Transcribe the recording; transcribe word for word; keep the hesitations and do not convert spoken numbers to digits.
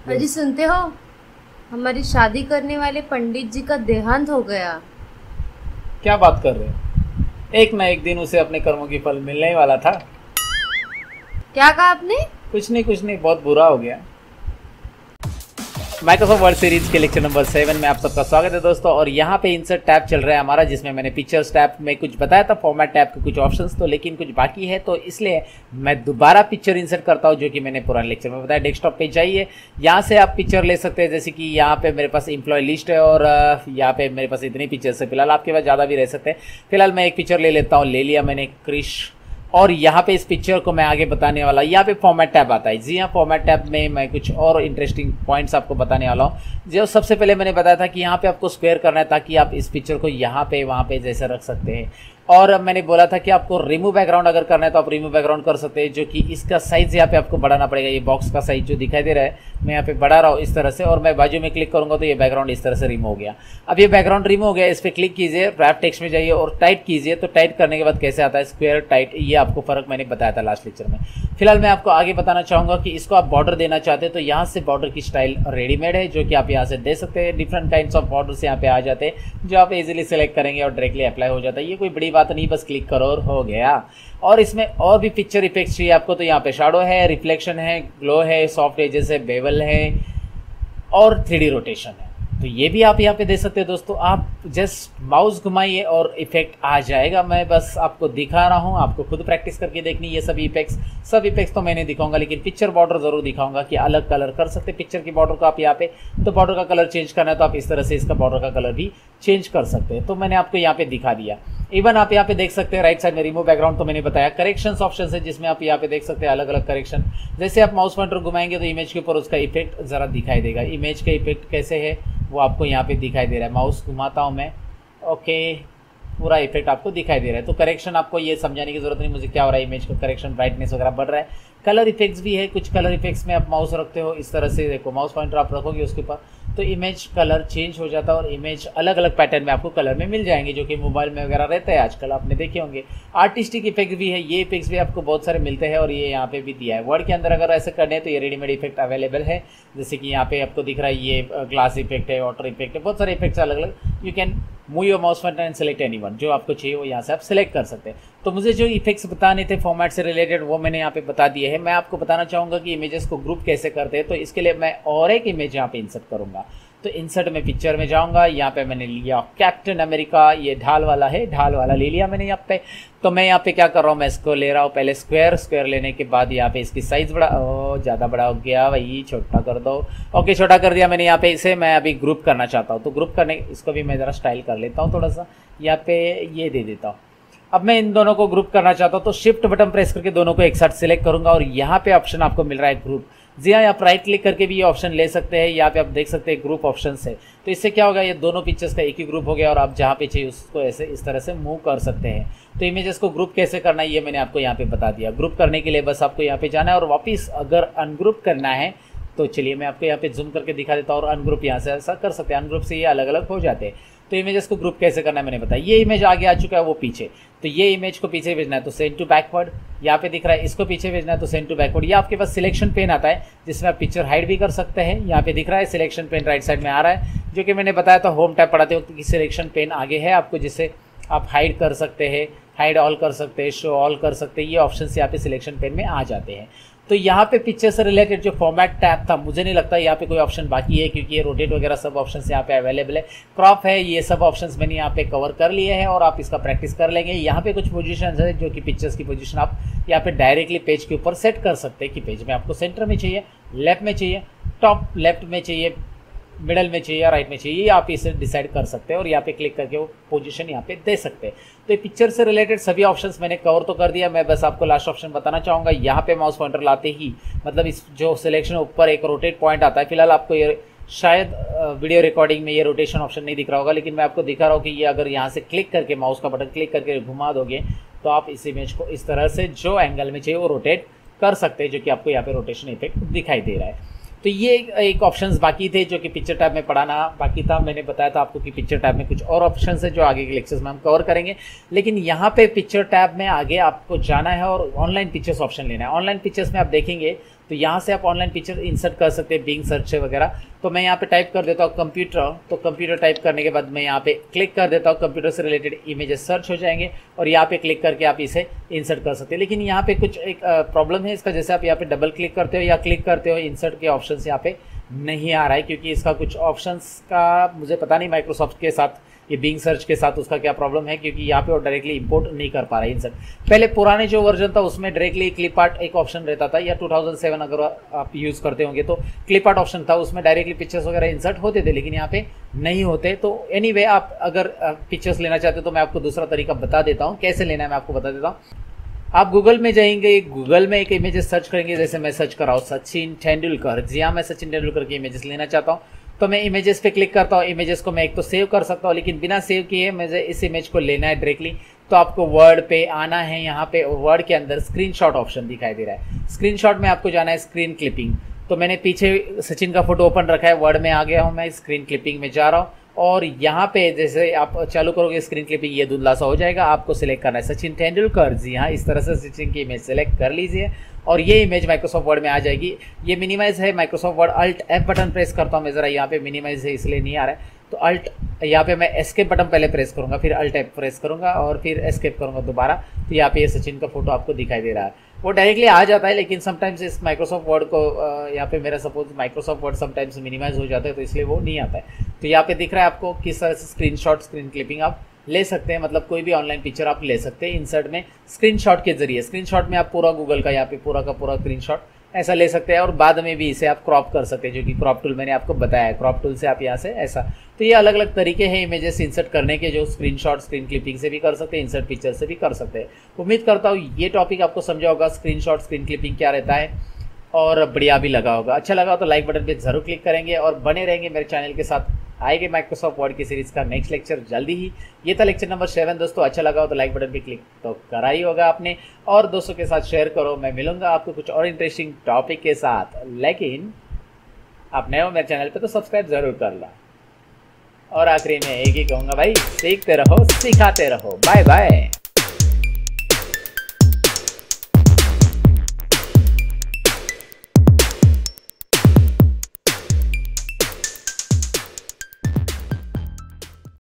अजी सुनते हो, हमारी शादी करने वाले पंडित जी का देहांत हो गया। क्या बात कर रहे हो? एक ना एक दिन उसे अपने कर्मों की फल मिलने ही वाला था। क्या कहा आपने? कुछ नहीं कुछ नहीं, बहुत बुरा हो गया। माइक्रोसॉफ्ट वर्ड सीरीज के लेक्चर नंबर सेवन में आप सबका स्वागत है दोस्तों। और यहाँ पे इंसर्ट टैब चल रहा है हमारा, जिसमें मैंने पिक्चर्स टैब में कुछ बताया था, फॉर्मेट टैब के कुछ ऑप्शंस, तो लेकिन कुछ बाकी है, तो इसलिए मैं दोबारा पिक्चर इंसर्ट करता हूँ, जो कि मैंने पुराने लेक्चर में बताया। डेस्कटॉप पे जाइए, यहाँ से आप पिक्चर ले सकते हैं। जैसे कि यहाँ पे मेरे पास इंप्लॉय लिस्ट है और यहाँ पे मेरे पास इतनी पिक्चर्स है। फिलहाल आपके पास ज़्यादा भी रह सकते हैं। फिलहाल मैं एक पिक्चर ले लेता हूँ। ले लिया मैंने क्रिश, और यहाँ पे इस पिक्चर को मैं आगे बताने वाला। यहाँ पे फॉर्मेट टैब आता है। जी हाँ, फॉर्मेट टैब में मैं कुछ और इंटरेस्टिंग पॉइंट्स आपको बताने वाला हूँ। जो सबसे पहले मैंने बताया था कि यहाँ पे आपको स्क्वायर करना है, ताकि आप इस पिक्चर को यहाँ पे वहाँ पे जैसे रख सकते हैं। और मैंने बोला था कि आपको रिमूव बैकग्राउंड अगर करना है तो आप रिमूव बैकग्राउंड कर सकते हैं, जो कि इसका साइज़ यहाँ पे आपको बढ़ाना पड़ेगा। ये बॉक्स का साइज जो दिखाई दे रहा है, मैं यहाँ पे बढ़ा रहा हूँ इस तरह से, और मैं बाजू में क्लिक करूँगा तो ये बैकग्राउंड इस तरह से रिमूव हो गया। अब ये बैकग्राउंड रिमूव हो गया, इस पर क्लिक कीजिए, रैप टेक्स्ट में जाइए और टाइट कीजिए। तो टाइट करने के बाद कैसे आता है स्क्वायर टाइट, ये आपको फर्क मैंने बताया था लास्ट लेक्चर में। फिलहाल मैं आपको आगे बताना चाहूँगा कि इसको आप बॉर्डर देना चाहते हैं तो यहाँ से बॉर्डर की स्टाइल रेडीमेड है, जो कि आप यहाँ से दे सकते हैं। डिफरेंट काइंड्स ऑफ बॉर्डर्स यहाँ पे आ जाते हैं, जो आप इजीली सेलेक्ट करेंगे और डायरेक्टली अप्लाई हो जाता है। ये कोई बड़ी बात नहीं, बस क्लिक करो और हो गया। और इसमें और भी पिक्चर इफेक्ट्स चाहिए आपको, तो यहाँ पे शैडो है, रिफ्लेक्शन है, ग्लो है, सॉफ्ट एजेस है, बेवल है और थ्री डी रोटेशन है। तो ये भी आप यहाँ पे दे सकते हैं दोस्तों। आप जस्ट माउस घुमाइए और इफेक्ट आ जाएगा। मैं बस आपको दिखा रहा हूँ, आपको खुद प्रैक्टिस करके देखनी ये सभी इफेक्ट्स। सब इफेक्ट्स तो मैंने दिखाऊंगा, लेकिन पिक्चर बॉर्डर जरूर दिखाऊंगा कि अलग कलर कर सकते हैं पिक्चर की बॉर्डर को आप यहाँ पे। तो बॉर्डर का कलर चेंज करना है तो आप इस तरह से इसका बॉर्डर का कलर भी चेंज कर सकते हैं। तो मैंने आपको यहाँ पे दिखा दिया। इवन आप यहाँ पे देख सकते हैं राइट साइड में रिमूव बैकग्राउंड, तो मैंने बताया। करेक्शंस ऑप्शन है, जिसमें आप यहाँ पे देख सकते हैं अलग अलग करेक्शन। जैसे आप माउस पॉइंटर घुमाएंगे तो इमेज के ऊपर उसका इफेक्ट जरा दिखाई देगा। इमेज का इफेक्ट कैसे है वो आपको यहाँ पे दिखाई दे रहा है। माउस घुमाता हूँ मैं, ओके, पूरा इफेक्ट आपको दिखाई दे रहा है। तो करेक्शन आपको ये समझाने की जरूरत नहीं मुझे क्या हो रहा है। इमेज का करेक्शन, ब्राइटनेस वगैरह बढ़ रहा है। कलर इफेक्ट्स भी है, कुछ कलर इफेक्ट्स में आप माउस रखते हो इस तरह से, देखो माउस पॉइंटर आप रखोगे उसके ऊपर तो इमेज कलर चेंज हो जाता है, और इमेज अलग अलग पैटर्न में आपको कलर में मिल जाएंगे, जो कि मोबाइल में वगैरह रहता है आजकल, आपने देखे होंगे। आर्टिस्टिक इफेक्ट भी है, ये इफेक्ट्स भी आपको बहुत सारे मिलते हैं, और ये यहाँ पे भी दिया है। वर्ड के अंदर अगर ऐसे करने हैं तो ये रेडीमेड इफेक्ट अवेलेबल है। जैसे कि यहाँ पे आपको दिख रहा है ये ग्लास इफेक्ट है, वाटर इफेक्ट है, बहुत सारे इफेक्ट्स अलग अलग। You can move your mouse pointer and select anyone, जो आपको चाहिए वो यहाँ से आप सेलेक्ट कर सकते हैं। तो मुझे जो इफेक्ट्स बताने थे फॉर्मेट से रिलेटेड वो मैंने यहाँ पे बता दिए हैं। मैं आपको बताना चाहूँगा कि इमेजेस को ग्रुप कैसे करते हैं, तो इसके लिए मैं और एक इमेज यहाँ पे इंसर्ट करूँगा। तो इंसर्ट में पिक्चर में जाऊँगा, यहाँ पे मैंने लिया कैप्टन अमेरिका, ये ढाल वाला है, ढाल वाला ले लिया मैंने यहाँ पे। तो मैं यहाँ पे क्या कर रहा हूँ, मैं इसको ले रहा हूँ पहले स्क्वायर। स्क्वायर लेने के बाद यहाँ पे इसकी साइज़ बड़ा, ओ ज़्यादा बड़ा हो गया भाई, छोटा कर दो। ओके, छोटा कर दिया मैंने। यहाँ पे इसे मैं अभी ग्रुप करना चाहता हूँ, तो ग्रुप करने इसको भी मैं ज़रा स्टाइल कर लेता हूँ थोड़ा सा। यहाँ पे ये दे देता हूँ। अब मैं इन दोनों को ग्रुप करना चाहता हूँ, तो शिफ्ट बटन प्रेस करके दोनों को एक साथ सिलेक्ट करूँगा, और यहाँ पे ऑप्शन आपको मिल रहा है ग्रुप। जी हाँ, आप राइट क्लिक करके भी ये ऑप्शन ले सकते हैं। यहाँ पे आप देख सकते हैं ग्रुप ऑप्शन से, तो इससे क्या होगा, ये दोनों पिक्चर्स का एक ही ग्रुप हो गया, और आप जहाँ पे चाहिए उसको ऐसे इस तरह से मूव कर सकते हैं। तो इमेजेस को ग्रुप कैसे करना है ये मैंने आपको यहाँ पे बता दिया। ग्रुप करने के लिए बस आपको यहाँ पे जाना है, और वापस अगर अनग्रुप करना है तो चलिए मैं आपको यहाँ पे जूम करके दिखा देता हूँ, और अनग्रुप यहाँ से ऐसा कर सकते हैं। अनग्रुप से ये अलग अलग हो जाते हैं। तो इमेजेस को ग्रुप कैसे करना है मैंने बताया। ये इमेज आगे आ चुका है, वो पीछे, तो ये इमेज को पीछे भेजना है तो सेंड टू बैकवर्ड। यहाँ पे दिख रहा है इसको पीछे भेजना है तो सेंड टू बैकवर्ड। ये आपके पास सिलेक्शन पेन आता है, जिसमें आप पिक्चर हाइड भी कर सकते हैं। यहाँ पे दिख रहा है सिलेक्शन पेन राइट साइड में आ रहा है, जो कि मैंने बताया था होम टैब पढ़ाते वक्त कि सिलेक्शन पेन आगे है आपको, जिससे आप हाइड कर सकते हैं, हाइड ऑल कर सकते हैं, शो ऑल कर सकते हैं। ये ऑप्शन यहाँ पे सिलेक्शन पेन में आ जाते हैं। तो यहाँ पे पिक्चर से रिलेटेड जो फॉर्मेट टैब था, मुझे नहीं लगता यहाँ पे कोई ऑप्शन बाकी है, क्योंकि ये रोटेट वगैरह सब ऑप्शंस यहाँ पे अवेलेबल है। क्रॉप है, ये सब ऑप्शंस मैंने यहाँ पे कवर कर लिए हैं, और आप इसका प्रैक्टिस कर लेंगे। यहाँ पे कुछ पोजीशंस है, जो कि पिक्चर्स की पोजीशन आप यहाँ पे डायरेक्टली पेज के ऊपर सेट कर सकते हैं कि पेज में आपको सेंटर में चाहिए, लेफ्ट में चाहिए, टॉप लेफ्ट में चाहिए, मिडल में चाहिए या राइट में चाहिए, आप इसे डिसाइड कर सकते हैं, और यहाँ पे क्लिक करके वो पोजीशन यहाँ पे दे सकते हैं। तो ये पिक्चर से रिलेटेड सभी ऑप्शंस मैंने कवर तो कर दिया। मैं बस आपको लास्ट ऑप्शन बताना चाहूँगा। यहाँ पे माउस पॉइंटर लाते ही, मतलब इस जो सिलेक्शन ऊपर एक रोटेट पॉइंट आता है, फिलहाल आपको ये शायद वीडियो रिकॉर्डिंग में ये रोटेशन ऑप्शन नहीं दिख रहा होगा, लेकिन मैं आपको दिखा रहा हूँ कि ये अगर यहाँ से क्लिक करके माउस का बटन क्लिक करके घुमा दोगे तो आप इस इमेज को इस तरह से जो एंगल में चाहिए वो रोटेट कर सकते हैं, जो कि आपको यहाँ पे रोटेशन इफेक्ट दिखाई दे रहा है। तो ये एक ऑप्शंस बाकी थे जो कि पिक्चर टैब में पढ़ाना बाकी था। मैंने बताया था आपको कि पिक्चर टैब में कुछ और ऑप्शंस है जो आगे के लेक्चर्स में हम कवर करेंगे, लेकिन यहाँ पे पिक्चर टैब में आगे आपको जाना है और ऑनलाइन पिक्चर्स ऑप्शन लेना है। ऑनलाइन पिक्चर्स में आप देखेंगे तो यहाँ से आप ऑनलाइन पिक्चर इंसर्ट कर सकते हैं बिंग सर्च वगैरह। तो मैं यहाँ पे टाइप कर देता हूँ कंप्यूटर, तो कंप्यूटर टाइप करने के बाद मैं यहाँ पे क्लिक कर देता हूँ, कंप्यूटर से रिलेटेड इमेजेस सर्च हो जाएंगे और यहाँ पे क्लिक करके आप इसे इंसर्ट कर सकते हैं। लेकिन यहाँ पे कुछ एक प्रॉब्लम है इसका, जैसे आप यहाँ पे डबल क्लिक करते हो या क्लिक करते हो, इंसर्ट के ऑप्शन यहाँ पे नहीं आ रहा है, क्योंकि इसका कुछ ऑप्शंस का मुझे पता नहीं माइक्रोसॉफ्ट के साथ, ये बिंग सर्च के साथ उसका क्या प्रॉब्लम है, क्योंकि यहाँ पे वो डायरेक्टली इंपोर्ट नहीं कर पा रहा है इंसर्ट। पहले पुराने जो वर्जन था उसमें डायरेक्टली क्लिप आर्ट एक ऑप्शन रहता था, या टू थाउजेंड सेवन अगर आप यूज़ करते होंगे तो क्लिप आर्ट ऑप्शन था, उसमें डायरेक्टली पिक्चर्स वगैरह इंसर्ट होते थे, लेकिन यहाँ पे नहीं होते। तो एनीवे आप अगर पिक्चर्स लेना चाहते हो तो मैं आपको दूसरा तरीका बता देता हूँ, कैसे लेना है मैं आपको बता देता हूँ। आप गूगल में जाएंगे, गूगल में एक इमेजेस सर्च करेंगे, जैसे मैं सर्च कर रहा हूँ सचिन तेंदुलकर, जी हाँ मैं सचिन तेंदुलकर की इमेजेस लेना चाहता हूँ, तो मैं इमेजेस पे क्लिक करता हूँ। इमेजेस को मैं एक तो सेव कर सकता हूँ, लेकिन बिना सेव किए मुझे इस इमेज को लेना है डायरेक्टली, तो आपको वर्ड पे आना है। यहाँ पे वर्ड के अंदर स्क्रीनशॉट ऑप्शन दिखाई दे रहा है, स्क्रीनशॉट में आपको जाना है स्क्रीन क्लिपिंग। तो मैंने पीछे सचिन का फोटो ओपन रखा है, वर्ड में आ गया हूँ मैं, स्क्रीन क्लिपिंग में जा रहा हूँ और यहाँ पे जैसे आप चालू करोगे स्क्रीन क्लिपिंग, ये धुंधला सा हो जाएगा। आपको सिलेक्ट करना है सचिन तेंदुलकर, जी हाँ इस तरह से सचिन की इमेज सेलेक्ट कर लीजिए और ये इमेज माइक्रोसॉफ्ट वर्ड में आ जाएगी। ये मिनिमाइज है, Microsoft Word, alt F button press करता हूँ मैं, ज़रा यहाँ पे मिनिमाइज है इसलिए नहीं आ रहा है, तो अल्ट यहाँ पे मैं एस्केप बटन पहले प्रेस करूँगा, फिर अल्ट एफ प्रेस करूँगा और फिर एस्केप करूँगा दोबारा, तो यहाँ पे ये सचिन का फोटो आपको दिखाई दे रहा है, वो डायरेक्टली आ जाता है। लेकिन समटाइम्स इस माइक्रोसॉफ्ट वर्ड को यहाँ पे मेरा suppose Microsoft Word sometimes minimise हो जाता है, तो इसलिए वो नहीं आता है। तो यहाँ पे दिख रहा है आपको किस तरह से स्क्रीनशॉट, स्क्रीन क्लिपिंग आप ले सकते हैं, मतलब कोई भी ऑनलाइन पिक्चर आप ले सकते हैं इंसर्ट में स्क्रीनशॉट के जरिए। स्क्रीनशॉट में आप पूरा गूगल का यहाँ पे पूरा का पूरा स्क्रीनशॉट ऐसा ले सकते हैं और बाद में भी इसे आप क्रॉप कर सकते हैं, जो कि क्रॉप टूल मैंने आपको बताया है, क्रॉप टूल से आप यहाँ से ऐसा। तो ये अलग अलग तरीके हैं इमेजेस इंसर्ट करने के, जो स्क्रीनशॉट, स्क्रीन क्लिपिंग से भी कर सकते हैं, इंसर्ट पिक्चर से भी कर सकते हैं। उम्मीद करता हूँ ये टॉपिक आपको समझा होगा, स्क्रीनशॉट, स्क्रीन क्लिपिंग क्या रहता है, और बढ़िया भी लगा होगा। अच्छा लगा तो लाइक बटन पे जरूर क्लिक करेंगे और बने रहेंगे मेरे चैनल के साथ। आएंगे माइक्रोसॉफ्ट वर्ड की सीरीज़ का नेक्स्ट लेक्चर जल्दी ही। ये था लेक्चर नंबर सेवन दोस्तों। अच्छा लगा हो तो लाइक बटन पे क्लिक तो करा ही होगा आपने, और दोस्तों के साथ शेयर करो। मैं मिलूंगा आपको कुछ और इंटरेस्टिंग टॉपिक के साथ, लेकिन आप नए हो मेरे चैनल पे तो सब्सक्राइब जरूर कर ला। और आखिरी में एक ही कहूँगा भाई, सीखते रहो, सिखाते रहो। Bye bye.